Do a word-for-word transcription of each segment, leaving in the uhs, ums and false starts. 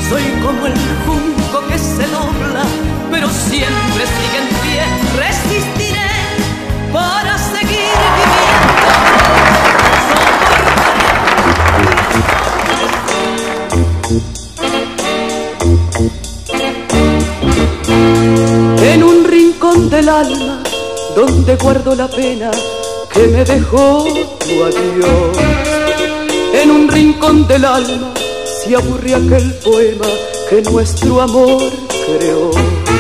Soy como el junco que se dobla, pero siempre sigue en pie. Resistiré para seguir viviendo. En un rincón del alma, donde guardo la pena que me dejó tu adiós. En un rincón del alma se aburre aquel poema que nuestro amor creó.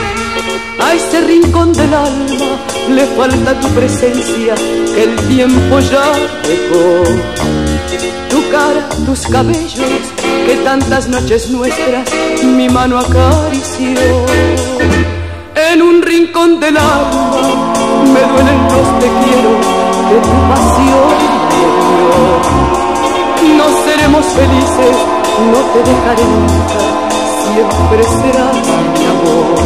A ese rincón del alma le falta tu presencia que el tiempo ya dejó. Tu cara, tus cabellos, que tantas noches nuestras mi mano acarició. En un rincón del alma me duelen los te quiero de tu pasión me dio. No seremos felices, no te dejaré nunca, siempre serás mi amor.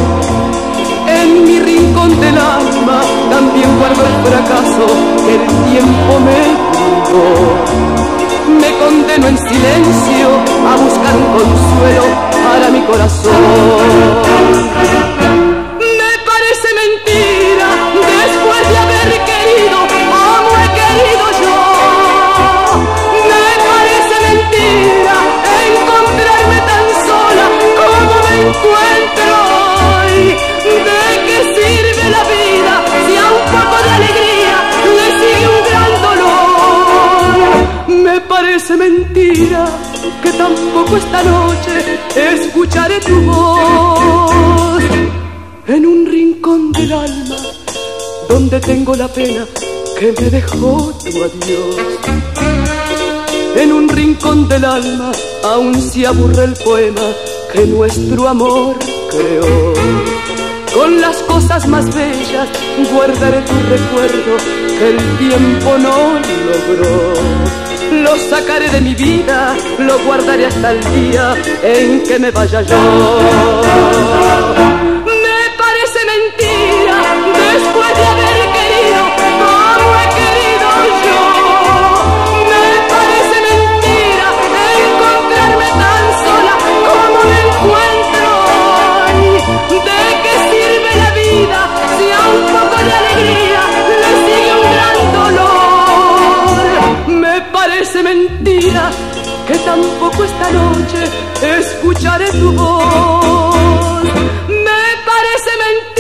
En mi rincón del alma también guardo el fracaso que el tiempo me brindó. Me condeno en silencio a buscar un consuelo para mi corazón. Me parece mentira, después de haber querido como he querido yo. Me parece mentira encontrarme tan sola como me encuentro hoy. ¿De qué sirve la vida si a un poco de alegría le sigue un gran dolor? Me parece mentira que tampoco esta noche escucharé tu voz. En un rincón del alma donde tengo la pena que me dejó tu adiós. En un rincón del alma aún se aburre el poema que nuestro amor creó. Con las cosas más bellas guardaré tu recuerdo que el tiempo no logró. Lo sacaré de mi vida, lo guardaré hasta el día en que me vaya yo. Me parece mentira, después de haber querido como he querido yo. Me parece mentira encontrarme tan sola como me encuentro hoy. ¿De qué sirve la vida si a un poco de alegría le sigue un gran dolor? Me parece mentira que tampoco esta noche escucharé tu voz. Me parece mentira